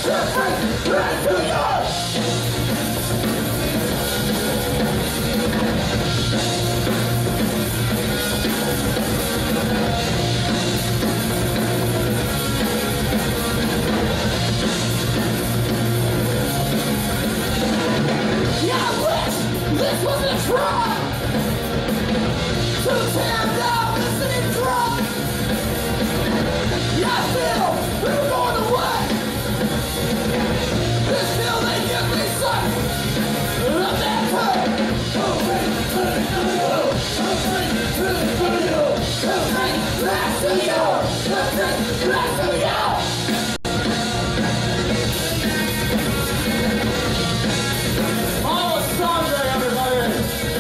This was a try to tear down the city drop. I feel we're going away. This feel they give me such a bad time. Back to you. Back to you. Sangre, everybody!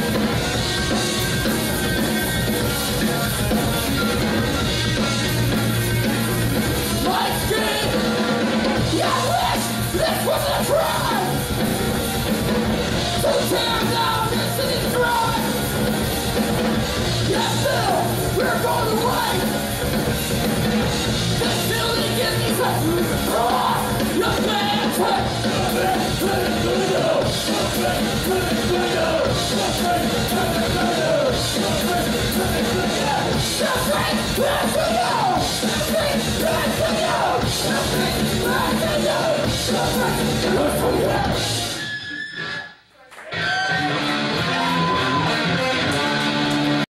My skin! Yeah, this was a try to tear down this city's throne! Yes, Bill, we're going away! This building gives me such your man touch! Back to you!